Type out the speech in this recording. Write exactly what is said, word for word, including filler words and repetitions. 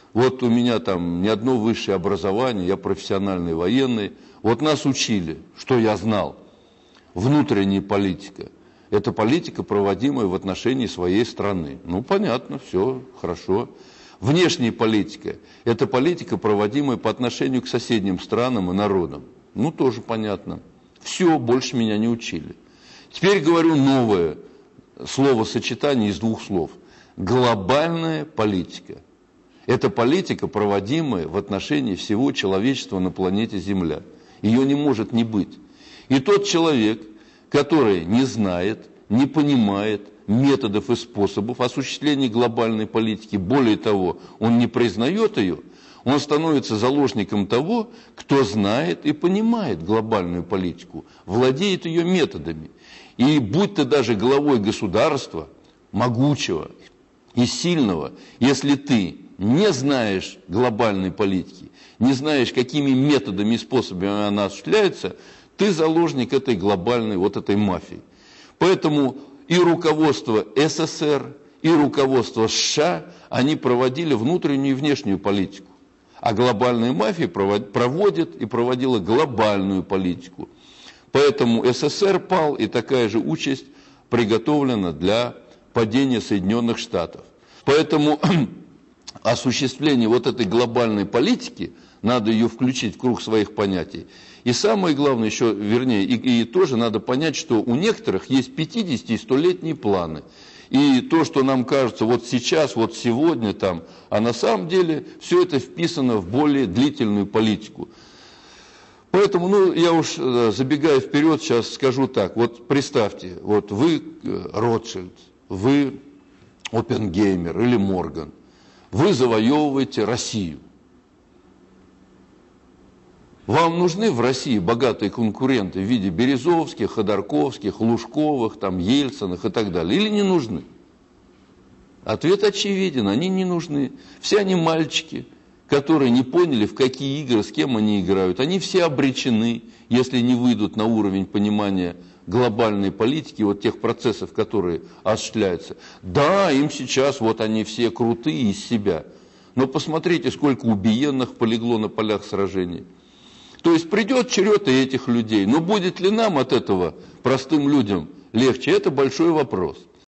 Вот у меня там ни одно высшее образование, я профессиональный военный. Вот нас учили, что я знал. Внутренняя политика. Это политика, проводимая в отношении своей страны. Ну, понятно, все, хорошо. Внешняя политика. Это политика, проводимая по отношению к соседним странам и народам. Ну, тоже понятно. Все, больше меня не учили. Теперь говорю новое словосочетание из двух слов. Глобальная политика. Это политика, проводимая в отношении всего человечества на планете Земля. Ее не может не быть. И тот человек, который не знает, не понимает методов и способов осуществления глобальной политики, более того, он не признает ее, он становится заложником того, кто знает и понимает глобальную политику, владеет ее методами. И будь ты даже главой государства, могучего и сильного, если ты не знаешь глобальной политики, не знаешь, какими методами и способами она осуществляется, ты заложник этой глобальной, вот этой мафии. Поэтому и руководство СССР, и руководство США, они проводили внутреннюю и внешнюю политику. А глобальная мафия проводит и проводила глобальную политику. Поэтому СССР пал, и такая же участь приготовлена для падения Соединенных Штатов. Поэтому осуществление вот этой глобальной политики, надо ее включить в круг своих понятий. И самое главное еще, вернее, и, и тоже надо понять, что у некоторых есть пятидесяти- и столетние планы. И то, что нам кажется вот сейчас, вот сегодня там, а на самом деле все это вписано в более длительную политику. Поэтому, ну, я уж забегая вперед, сейчас скажу так. Вот представьте, вот вы Ротшильд, вы Оппенгеймер или Морган, вы завоевываете Россию. Вам нужны в России богатые конкуренты в виде Березовских, Ходорковских, Лужковых, там, Ельциных и так далее? Или не нужны? Ответ очевиден, они не нужны. Все они мальчики, которые не поняли, в какие игры, с кем они играют. Они все обречены, если не выйдут на уровень понимания глобальной политики, вот тех процессов, которые осуществляются. Да, им сейчас, вот они все крутые из себя. Но посмотрите, сколько убиенных полегло на полях сражений. То есть придет черед и этих людей. Но будет ли нам от этого, простым людям, легче? Это большой вопрос.